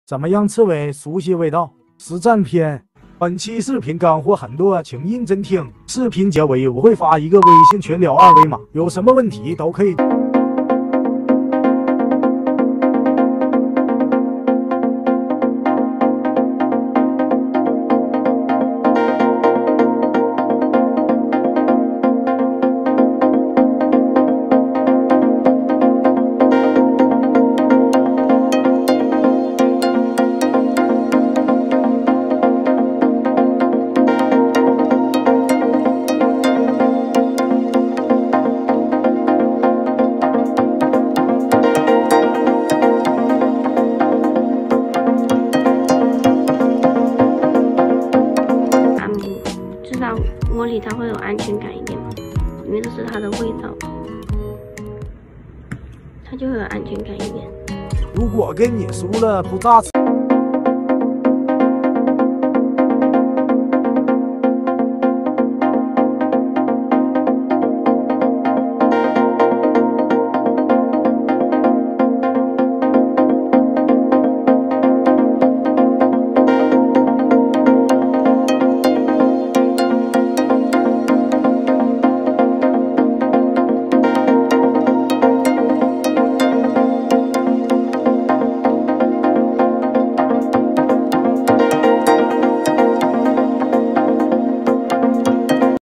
怎么样，刺猬？熟悉味道。实战篇。本期视频干货很多，请认真听。视频结尾我会发一个微信群聊二维码，有什么问题都可以。 至少窝里它会有安全感一点嘛，因为这是它的味道，它就会有安全感一点。 如果跟你输了，不炸死。